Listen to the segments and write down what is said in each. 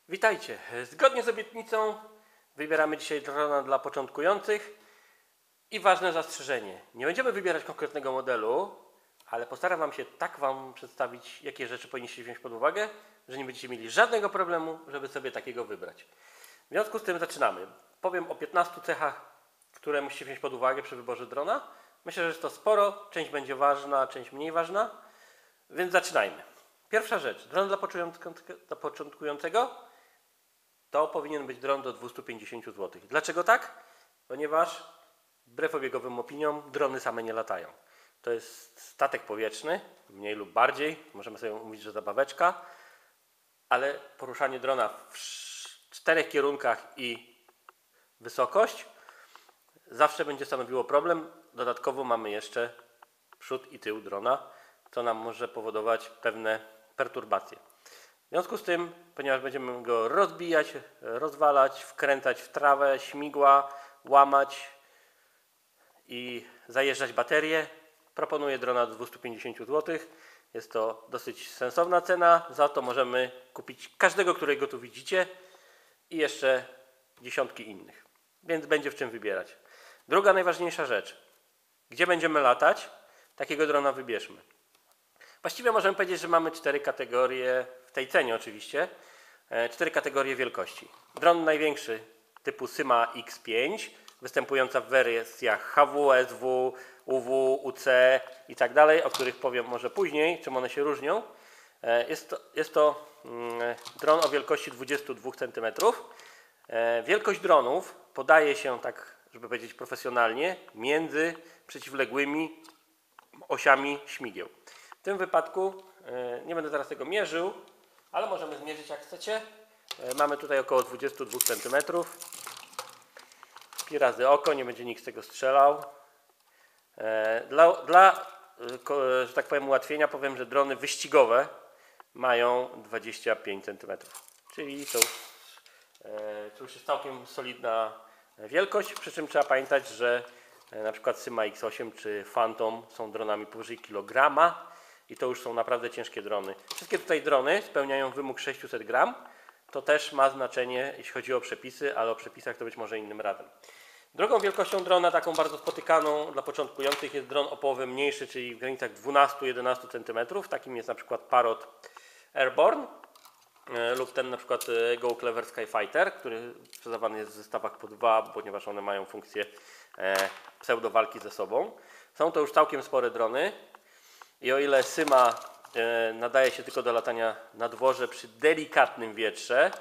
Witajcie. Zgodnie z obietnicą wybieramy dzisiaj drona dla początkujących i ważne zastrzeżenie. Nie będziemy wybierać konkretnego modelu, ale postaram Wam się tak przedstawić, jakie rzeczy powinniście wziąć pod uwagę, że nie będziecie mieli żadnego problemu, żeby sobie takiego wybrać. W związku z tym zaczynamy. Powiem o 15 cechach, które musicie wziąć pod uwagę przy wyborze drona. Myślę, że jest to sporo, część będzie ważna, część mniej ważna, więc zaczynajmy. Pierwsza rzecz, dron dla początkującego to powinien być dron do 250 zł. Dlaczego tak? Ponieważ wbrew obiegowym opiniom drony same nie latają. To jest statek powietrzny, mniej lub bardziej, możemy sobie mówić, że zabaweczka, ale poruszanie drona w 4 kierunkach i wysokość zawsze będzie stanowiło problem. Dodatkowo mamy jeszcze przód i tył drona, co nam może powodować pewne perturbacje. W związku z tym, ponieważ będziemy go rozbijać, rozwalać, wkręcać w trawę, śmigła, łamać i zajeżdżać baterie, proponuję drona do 250 zł. Jest to dosyć sensowna cena, za to możemy kupić każdego, którego tu widzicie i jeszcze dziesiątki innych, więc będzie w czym wybierać. Druga najważniejsza rzecz, gdzie będziemy latać, takiego drona wybierzmy. Właściwie możemy powiedzieć, że mamy 4 kategorie, w tej cenie oczywiście, 4 kategorie wielkości. Dron największy typu Syma X5, występująca w wersjach HW, SW, UW, UC i tak dalej, o których powiem może później, czym one się różnią. Jest to dron o wielkości 22 cm. Wielkość dronów podaje się, tak żeby powiedzieć profesjonalnie, między przeciwległymi osiami śmigieł. W tym wypadku nie będę teraz tego mierzył, ale możemy zmierzyć jak chcecie. Mamy tutaj około 22 cm. Pi razy oko, nie będzie nikt z tego strzelał. Że tak powiem, ułatwienia powiem, że drony wyścigowe mają 25 cm. Czyli to już jest całkiem solidna wielkość, przy czym trzeba pamiętać, że na przykład Syma X8 czy Phantom są dronami powyżej kilograma i to już są naprawdę ciężkie drony. Wszystkie tutaj drony spełniają wymóg 600 gram. To też ma znaczenie, jeśli chodzi o przepisy, ale o przepisach to być może innym razem. Drugą wielkością drona, taką bardzo spotykaną dla początkujących, jest dron o połowę mniejszy, czyli w granicach 12-11 cm. Takim jest na przykład Parrot Airborne lub ten na przykład Go Clever Skyfighter, który sprzedawany jest w zestawach po 2, ponieważ one mają funkcję pseudowalki ze sobą. Są to już całkiem spore drony i o ile Syma nadaje się tylko do latania na dworze przy delikatnym wietrze,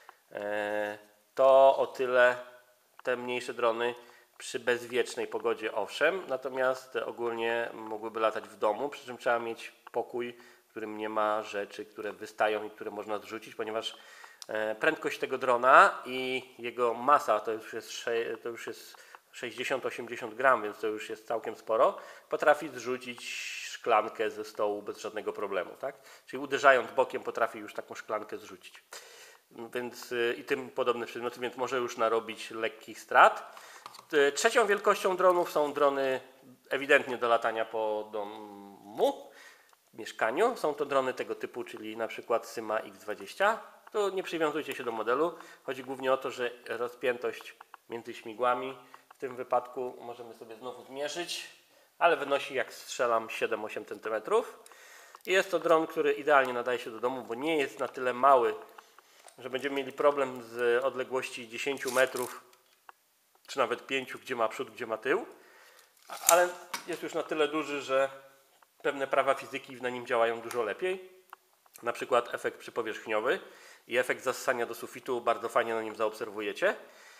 to o tyle te mniejsze drony przy bezwiecznej pogodzie owszem, natomiast ogólnie mogłyby latać w domu, przy czym trzeba mieć pokój, w którym nie ma rzeczy, które wystają i które można zrzucić, ponieważ prędkość tego drona i jego masa to już jest 60-80 gram, więc to już jest całkiem sporo, potrafi zrzucić szklankę ze stołu bez żadnego problemu, tak? Czyli uderzając bokiem potrafi już taką szklankę zrzucić. Więc i tym podobne przedmioty, więc może już narobić lekkich strat. Trzecią wielkością dronów są drony ewidentnie do latania po domu, mieszkaniu. Są to drony tego typu, czyli na przykład Syma X20. Tu nie przywiązujcie się do modelu. Chodzi głównie o to, że rozpiętość między śmigłami w tym wypadku możemy sobie znowu zmierzyć, ale wynosi, jak strzelam, 7-8 cm. I jest to dron, który idealnie nadaje się do domu, bo nie jest na tyle mały, że będziemy mieli problem z odległości 10 metrów, czy nawet 5, gdzie ma przód, gdzie ma tył, ale jest już na tyle duży, że pewne prawa fizyki na nim działają dużo lepiej. Na przykład efekt przypowierzchniowy i efekt zassania do sufitu bardzo fajnie na nim zaobserwujecie.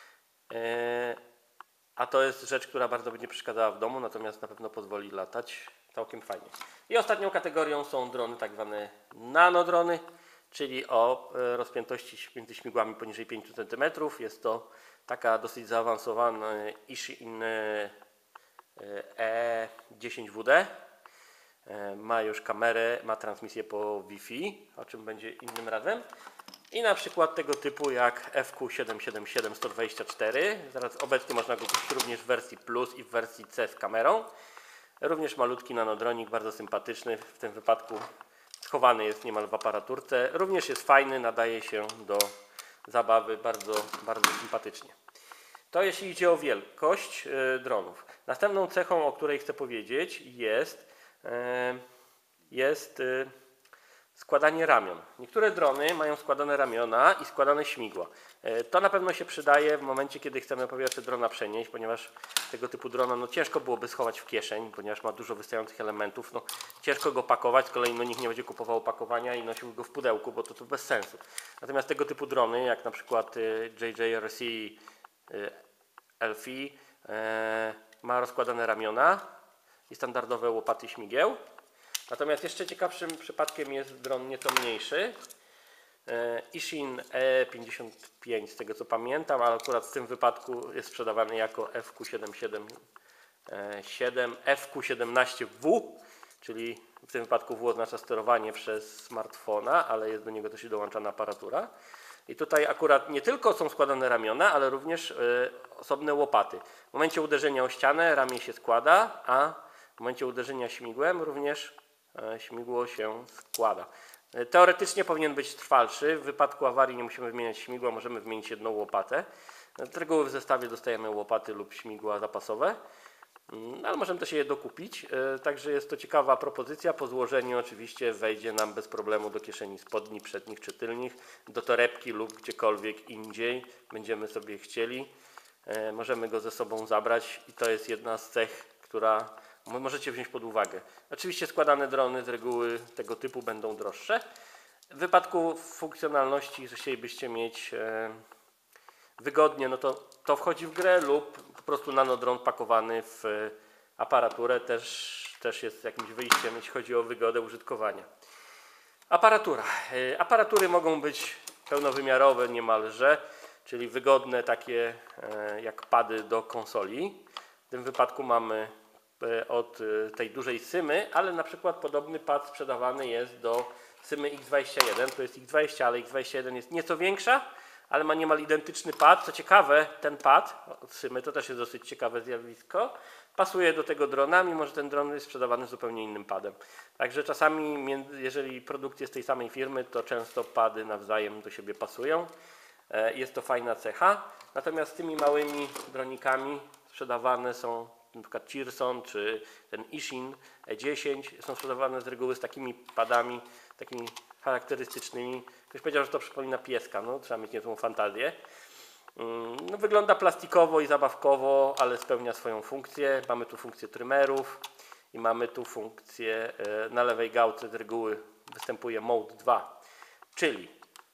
A to jest rzecz, która bardzo będzie przeszkadzała w domu, natomiast na pewno pozwoli latać całkiem fajnie. I ostatnią kategorią są drony, tak zwane nanodrony, czyli o rozpiętości między śmigłami poniżej 5 cm. Jest to taka dosyć zaawansowana Ishin E10WD. Ma już kamerę, ma transmisję po Wi-Fi, o czym będzie innym razem. I na przykład tego typu jak FQ777-124. Zaraz obecnie można go kupić również w wersji Plus i w wersji C z kamerą. Również malutki nanodronik, bardzo sympatyczny. W tym wypadku schowany jest niemal w aparaturce. Również jest fajny, nadaje się do zabawy bardzo, bardzo sympatycznie. To jeśli idzie o wielkość dronów. Następną cechą, o której chcę powiedzieć, jest składanie ramion. Niektóre drony mają składane ramiona i składane śmigła. To na pewno się przydaje w momencie, kiedy chcemy powietrze drona przenieść, ponieważ tego typu drona ciężko byłoby schować w kieszeń, ponieważ ma dużo wystających elementów. Ciężko go pakować, z kolei nikt nie będzie kupował opakowania i nosił go w pudełku, bo to bez sensu. Natomiast tego typu drony, jak na przykład JJRC LFI, ma rozkładane ramiona i standardowe łopaty śmigieł. Natomiast jeszcze ciekawszym przypadkiem jest dron nieco mniejszy, Ishin E55 z tego co pamiętam, ale akurat w tym wypadku jest sprzedawany jako FQ17W, czyli w tym wypadku W oznacza sterowanie przez smartfona, ale do niego też dołączana aparatura. I tutaj akurat nie tylko są składane ramiona, ale również osobne łopaty. W momencie uderzenia o ścianę ramię się składa, a w momencie uderzenia śmigłem również śmigło się składa. Teoretycznie powinien być trwalszy. W wypadku awarii nie musimy wymieniać śmigła, możemy wymienić jedną łopatę. Z reguły w zestawie dostajemy łopaty lub śmigła zapasowe, ale możemy też je dokupić. Także jest to ciekawa propozycja. Po złożeniu oczywiście wejdzie nam bez problemu do kieszeni spodni przednich czy tylnych, do torebki lub gdziekolwiek indziej będziemy sobie chcieli. Możemy go ze sobą zabrać i to jest jedna z cech, która możecie wziąć pod uwagę. Oczywiście składane drony z reguły tego typu będą droższe. W wypadku funkcjonalności, że chcielibyście mieć wygodnie, to wchodzi w grę lub po prostu nanodron pakowany w aparaturę też jest jakimś wyjściem, jeśli chodzi o wygodę użytkowania. Aparatura. Aparatury mogą być pełnowymiarowe niemalże, czyli wygodne takie jak pady do konsoli. W tym wypadku mamy od tej dużej Symy, ale na przykład podobny pad sprzedawany jest do Symy X21. To jest X20, ale X21 jest nieco większa, ale ma niemal identyczny pad. Co ciekawe, ten pad od Symy, to też jest dosyć ciekawe zjawisko, pasuje do tego drona, mimo że ten dron jest sprzedawany z zupełnie innym padem. Także czasami, jeżeli produkt jest tej samej firmy, to często pady nawzajem do siebie pasują. Jest to fajna cecha. Natomiast z tymi małymi dronikami sprzedawane są np. Cheerson czy ten Ishin E10 są sprzedawane z reguły z takimi padami, takimi charakterystycznymi. Ktoś powiedział, że to przypomina pieska, trzeba mieć niezłą fantazję. Wygląda plastikowo i zabawkowo, ale spełnia swoją funkcję. Mamy tu funkcję trymerów i mamy tu funkcję na lewej gałce z reguły występuje Mode 2, czyli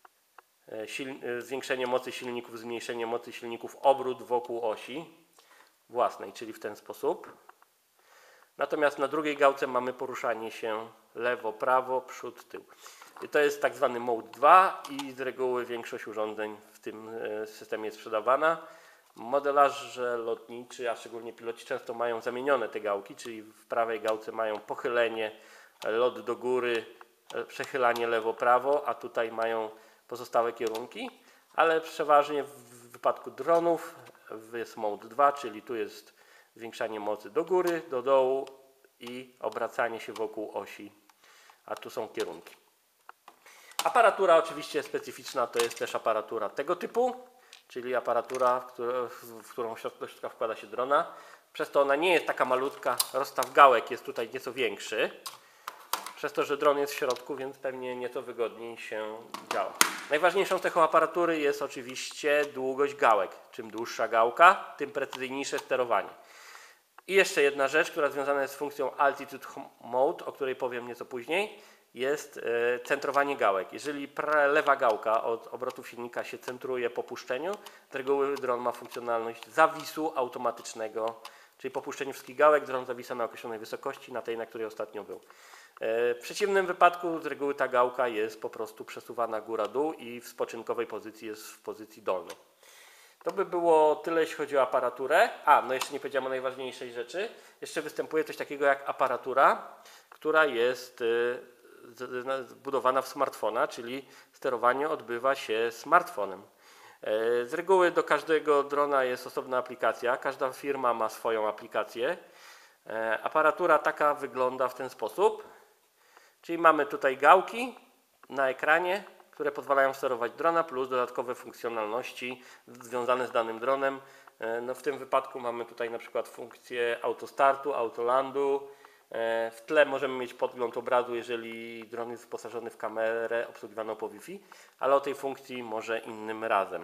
zwiększenie mocy silników, zmniejszenie mocy silników, obrót wokół osi własnej, czyli w ten sposób. Natomiast na drugiej gałce mamy poruszanie się lewo, prawo, przód, tył. I to jest tak zwany Mode 2 i z reguły większość urządzeń w tym systemie jest sprzedawana. Modelarze lotniczy, a szczególnie piloci często mają zamienione te gałki, czyli w prawej gałce mają pochylenie, lot do góry, przechylanie lewo, prawo, a tutaj mają pozostałe kierunki, ale przeważnie w wypadku dronów jest Mode 2, czyli tu jest zwiększanie mocy do góry, do dołu i obracanie się wokół osi, a tu są kierunki. Aparatura oczywiście specyficzna to jest też aparatura tego typu, czyli aparatura, w którą do środka wkłada się drona. Przez to ona nie jest taka malutka, rozstaw gałek jest tutaj nieco większy, przez to, że dron jest w środku, więc pewnie nieco wygodniej się działa. Najważniejszą cechą aparatury jest oczywiście długość gałek. Czym dłuższa gałka, tym precyzyjniejsze sterowanie. I jeszcze jedna rzecz, która związana jest z funkcją Altitude Mode, o której powiem nieco później, jest centrowanie gałek. Jeżeli lewa gałka od obrotów silnika się centruje po puszczeniu, z reguły dron ma funkcjonalność zawisu automatycznego, czyli po puszczeniu wszystkich gałek dron zawisa na określonej wysokości, na tej, na której ostatnio był. W przeciwnym wypadku z reguły ta gałka jest po prostu przesuwana góra-dół i w spoczynkowej pozycji jest w pozycji dolnej. To by było tyle, jeśli chodzi o aparaturę. Jeszcze nie powiedziałem o najważniejszej rzeczy. Jeszcze występuje coś takiego jak aparatura, która jest zbudowana w smartfona, czyli sterowanie odbywa się smartfonem. Z reguły do każdego drona jest osobna aplikacja. Każda firma ma swoją aplikację. Aparatura taka wygląda w ten sposób. Czyli mamy tutaj gałki na ekranie, które pozwalają sterować drona, plus dodatkowe funkcjonalności związane z danym dronem. No w tym wypadku mamy tutaj na przykład funkcję autostartu, autolandu. W tle możemy mieć podgląd obrazu, jeżeli dron jest wyposażony w kamerę obsługiwaną po Wi-Fi, ale o tej funkcji może innym razem.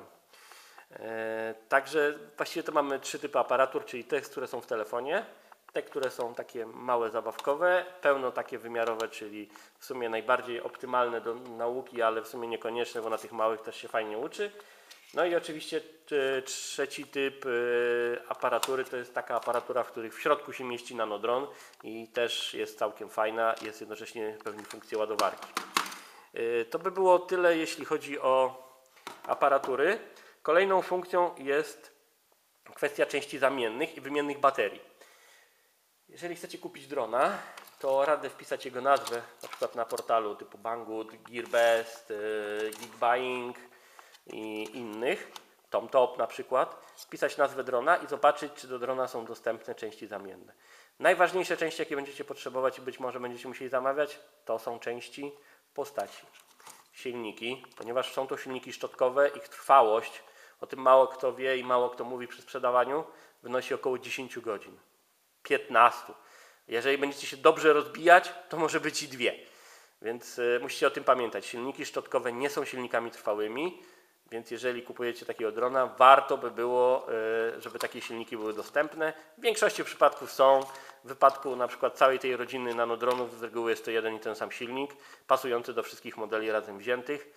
Także właściwie to mamy 3 typy aparatur, czyli te, które są w telefonie, te, które są takie małe, zabawkowe, pełno takie wymiarowe, czyli w sumie najbardziej optymalne do nauki, ale w sumie niekonieczne, bo na tych małych też się fajnie uczy. No i oczywiście trzeci typ aparatury to jest taka aparatura, w której w środku się mieści nanodron i też jest całkiem fajna, jest jednocześnie pełni funkcję ładowarki. To by było tyle, jeśli chodzi o aparatury. Kolejną funkcją jest kwestia części zamiennych i wymiennych baterii. Jeżeli chcecie kupić drona, to radę wpisać jego nazwę, na przykład na portalu typu Banggood, Gearbest, Geekbuying i innych, TomTop na przykład, wpisać nazwę drona i zobaczyć, czy do drona są dostępne części zamienne. Najważniejsze części, jakie będziecie potrzebować i być może będziecie musieli zamawiać, to są części postaci. Silniki, ponieważ są to silniki szczotkowe, ich trwałość, o tym mało kto wie i mało kto mówi przy sprzedawaniu, wynosi około 10 godzin. 15. Jeżeli będziecie się dobrze rozbijać, to może być i 2. Więc musicie o tym pamiętać. Silniki szczotkowe nie są silnikami trwałymi, więc jeżeli kupujecie takiego drona, warto by było, żeby takie silniki były dostępne. W większości przypadków są. W wypadku na przykład całej tej rodziny nanodronów z reguły jest to jeden i ten sam silnik, pasujący do wszystkich modeli razem wziętych.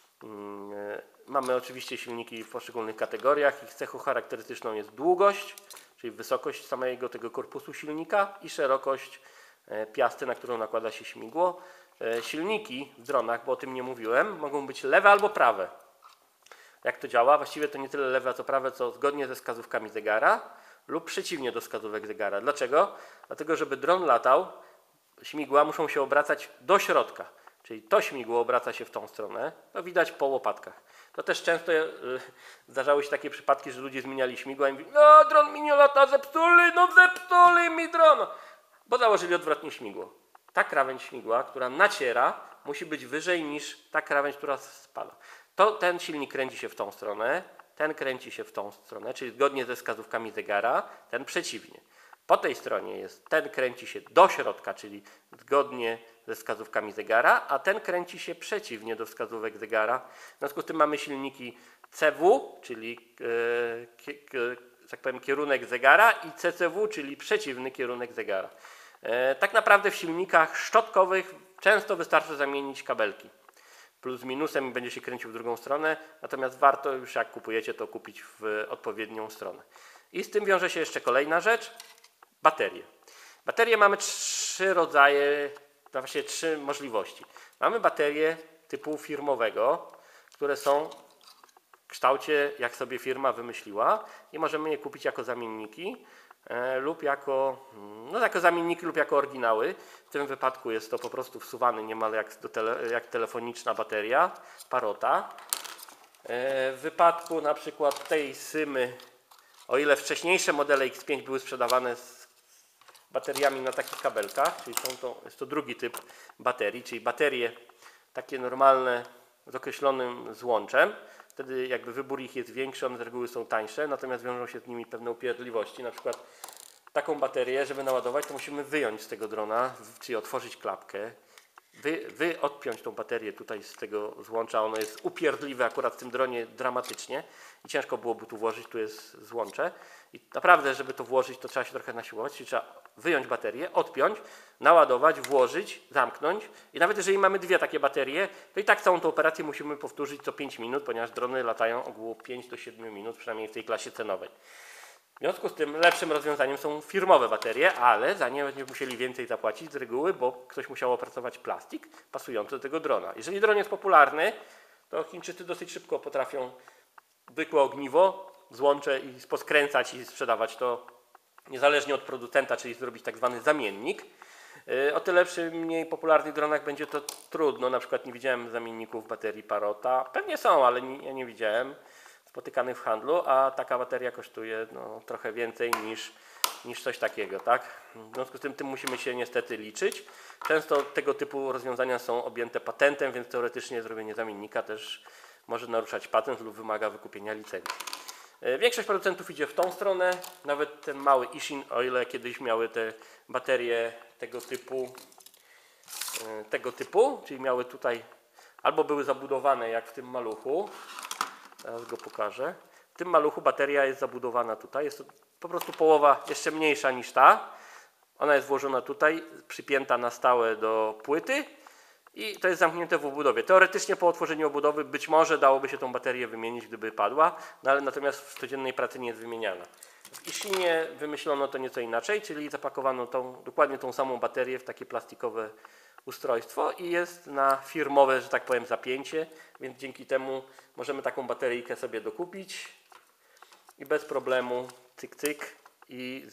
Mamy oczywiście silniki w poszczególnych kategoriach. Ich cechą charakterystyczną jest długość, czyli wysokość samego tego korpusu silnika i szerokość piasty, na którą nakłada się śmigło. Silniki w dronach, bo o tym nie mówiłem, mogą być lewe albo prawe. Jak to działa? Właściwie to nie tyle lewe, co prawe, co zgodnie ze wskazówkami zegara lub przeciwnie do wskazówek zegara. Dlaczego? Dlatego, żeby dron latał, śmigła muszą się obracać do środka. Czyli to śmigło obraca się w tą stronę, to widać po łopatkach. To też często zdarzały się takie przypadki, że ludzie zmieniali śmigła i mówili: no dron mi nie lata, zepsuli mi dron, bo założyli odwrotnie śmigło. Ta krawędź śmigła, która naciera, musi być wyżej niż ta krawędź, która spada. Ten silnik kręci się w tą stronę, ten kręci się w tą stronę, czyli zgodnie ze wskazówkami zegara, ten przeciwnie. Po tej stronie jest ten kręci się do środka, czyli zgodnie ze wskazówkami zegara, a ten kręci się przeciwnie do wskazówek zegara. W związku z tym mamy silniki CW, czyli tak powiem, kierunek zegara, i CCW, czyli przeciwny kierunek zegara. Tak naprawdę w silnikach szczotkowych często wystarczy zamienić kabelki. Plus minusem będzie się kręcił w drugą stronę, natomiast warto już jak kupujecie, to kupić w odpowiednią stronę. I z tym wiąże się jeszcze kolejna rzecz. Baterie. Baterie mamy 3 rodzaje, właściwie 3 możliwości. Mamy baterie typu firmowego, które są w kształcie, jak sobie firma wymyśliła, i możemy je kupić jako zamienniki lub jako zamienniki lub jako oryginały. W tym wypadku jest to po prostu wsuwany niemal jak telefoniczna bateria Parota. W wypadku na przykład tej Symy, o ile wcześniejsze modele X5 były sprzedawane z bateriami na takich kabelkach, czyli jest to drugi typ baterii, czyli baterie takie normalne z określonym złączem. Wtedy jakby wybór ich jest większy, one z reguły są tańsze, natomiast wiążą się z nimi pewne upierdliwości. Na przykład taką baterię, żeby naładować, to musimy wyjąć z tego drona, czyli otworzyć klapkę, odpiąć tą baterię tutaj z tego złącza. Ono jest upierdliwe akurat w tym dronie dramatycznie i ciężko byłoby tu włożyć, tu jest złącze. I naprawdę, żeby to włożyć, to trzeba się trochę nasiłować, czyli trzeba wyjąć baterię, odpiąć, naładować, włożyć, zamknąć. I nawet jeżeli mamy 2 takie baterie, to i tak całą tę operację musimy powtórzyć co 5 minut, ponieważ drony latają około 5 do 7 minut, przynajmniej w tej klasie cenowej. W związku z tym lepszym rozwiązaniem są firmowe baterie, ale za nie będziemy musieli więcej zapłacić z reguły, bo ktoś musiał opracować plastik pasujący do tego drona. Jeżeli dron jest popularny, to Chińczycy dosyć szybko potrafią zwykłe ogniwo, złącze i poskręcać i sprzedawać to niezależnie od producenta, czyli zrobić tak zwany zamiennik. O tyle przy mniej popularnych dronach będzie to trudno. Na przykład nie widziałem zamienników baterii Parota. Pewnie są, ale ja nie widziałem spotykanych w handlu, a taka bateria kosztuje trochę więcej niż niż coś takiego, tak? W związku z tym musimy się niestety liczyć. Często tego typu rozwiązania są objęte patentem, więc teoretycznie zrobienie zamiennika też może naruszać patent lub wymaga wykupienia licencji. Większość producentów idzie w tą stronę, nawet ten mały Ishin, o ile kiedyś miały te baterie tego typu, czyli miały tutaj, albo były zabudowane jak w tym maluchu, teraz go pokażę. W tym maluchu bateria jest zabudowana tutaj, jest to po prostu połowa jeszcze mniejsza niż ta. Ona jest włożona tutaj, przypięta na stałe do płyty i to jest zamknięte w obudowie. Teoretycznie po otworzeniu obudowy być może dałoby się tą baterię wymienić, gdyby padła, no ale natomiast w codziennej pracy nie jest wymieniana. W Ishinie wymyślono to nieco inaczej, czyli zapakowano dokładnie tą samą baterię w takie plastikowe ustrojstwo i jest na firmowe, że tak powiem, zapięcie, więc dzięki temu możemy taką bateryjkę sobie dokupić i bez problemu cyk cyk i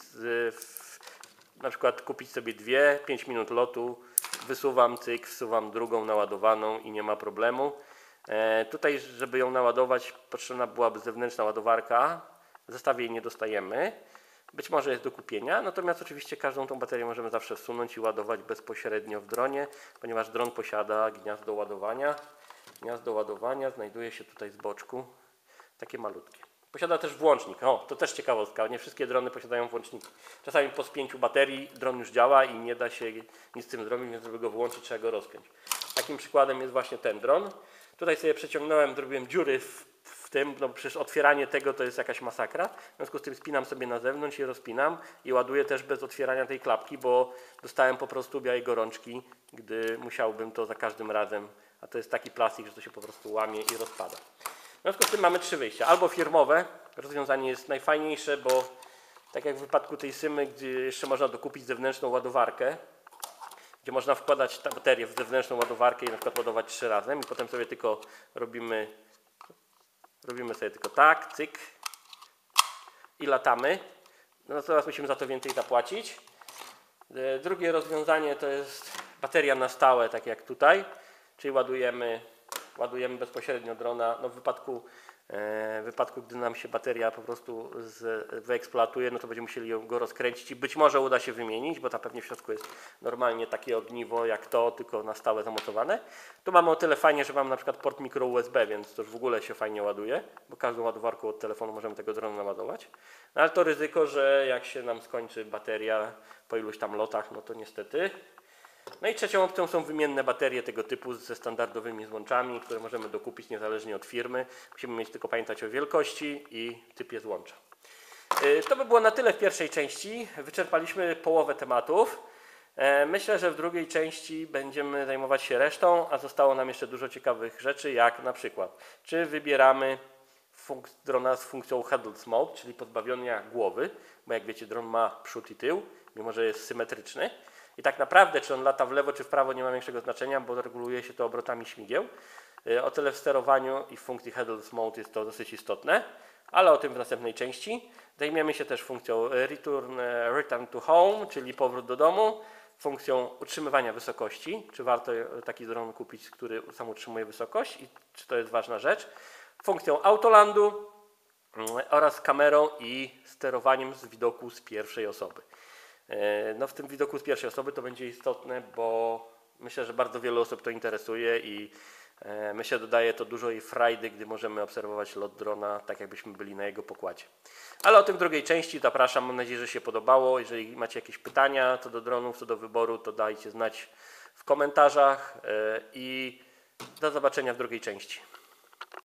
na przykład kupić sobie 5 minut lotu, wysuwam cyk, wsuwam drugą naładowaną i nie ma problemu. Tutaj, żeby ją naładować, potrzebna byłaby zewnętrzna ładowarka. W zestawie jej nie dostajemy. Być może jest do kupienia, natomiast oczywiście każdą tą baterię możemy zawsze wsunąć i ładować bezpośrednio w dronie, ponieważ dron posiada gniazdo ładowania. Gniazdo ładowania znajduje się tutaj z boczku, takie malutkie. Posiada też włącznik. O, to też ciekawostka. Nie wszystkie drony posiadają włączniki. Czasami po spięciu baterii dron już działa i nie da się nic z tym zrobić, więc żeby go wyłączyć, trzeba go rozpiąć. Takim przykładem jest właśnie ten dron. Tutaj sobie przeciągnąłem, zrobiłem dziury w tym, no przecież otwieranie tego to jest jakaś masakra. W związku z tym spinam sobie na zewnątrz i rozpinam i ładuję też bez otwierania tej klapki, bo dostałem po prostu białej gorączki, gdy musiałbym to za każdym razem, a to jest taki plastik, że to się po prostu łamie i rozpada. W związku z tym mamy 3 wyjścia. Albo firmowe, rozwiązanie jest najfajniejsze, bo tak jak w wypadku tej Symy, gdzie jeszcze można dokupić zewnętrzną ładowarkę, gdzie można wkładać tę baterię w zewnętrzną ładowarkę i na przykład ładować 3 razem i potem sobie tylko robimy sobie tylko tak, cyk i latamy. No teraz musimy za to więcej zapłacić. Drugie rozwiązanie to jest bateria na stałe, tak jak tutaj, czyli ładujemy bezpośrednio drona. No w wypadku, gdy nam się bateria po prostu wyeksploatuje, no to będziemy musieli go rozkręcić i być może uda się wymienić, bo tam pewnie w środku jest normalnie takie ogniwo jak to, tylko na stałe zamocowane. Tu mamy o tyle fajnie, że mam na przykład port micro USB, więc to już w ogóle się fajnie ładuje, bo każdą ładowarką od telefonu możemy tego drona naładować. No ale to ryzyko, że jak się nam skończy bateria po iluś tam lotach, no to niestety. No i trzecią opcją są wymienne baterie tego typu ze standardowymi złączami, które możemy dokupić niezależnie od firmy. Musimy mieć tylko pamiętać o wielkości i typie złącza. To by było na tyle w pierwszej części. Wyczerpaliśmy połowę tematów. Myślę, że w drugiej części będziemy zajmować się resztą, a zostało nam jeszcze dużo ciekawych rzeczy, jak na przykład, czy wybieramy drona z funkcją headless mode, czyli pozbawienia głowy, bo jak wiecie, dron ma przód i tył, mimo że jest symetryczny. I tak naprawdę, czy on lata w lewo, czy w prawo, nie ma większego znaczenia, bo reguluje się to obrotami śmigieł. O tyle w sterowaniu i w funkcji headless mode jest to dosyć istotne, ale o tym w następnej części. Zajmiemy się też funkcją return to home, czyli powrót do domu, funkcją utrzymywania wysokości, czy warto taki dron kupić, który sam utrzymuje wysokość i czy to jest ważna rzecz, funkcją autolandu oraz kamerą i sterowaniem z widoku z pierwszej osoby. No w tym widoku z pierwszej osoby to będzie istotne, bo myślę, że bardzo wiele osób to interesuje i myślę, dodaje to dużo i frajdy, gdy możemy obserwować lot drona, tak jakbyśmy byli na jego pokładzie. Ale o tym w drugiej części zapraszam, mam nadzieję, że się podobało. Jeżeli macie jakieś pytania co do dronów, co do wyboru, to dajcie znać w komentarzach i do zobaczenia w drugiej części.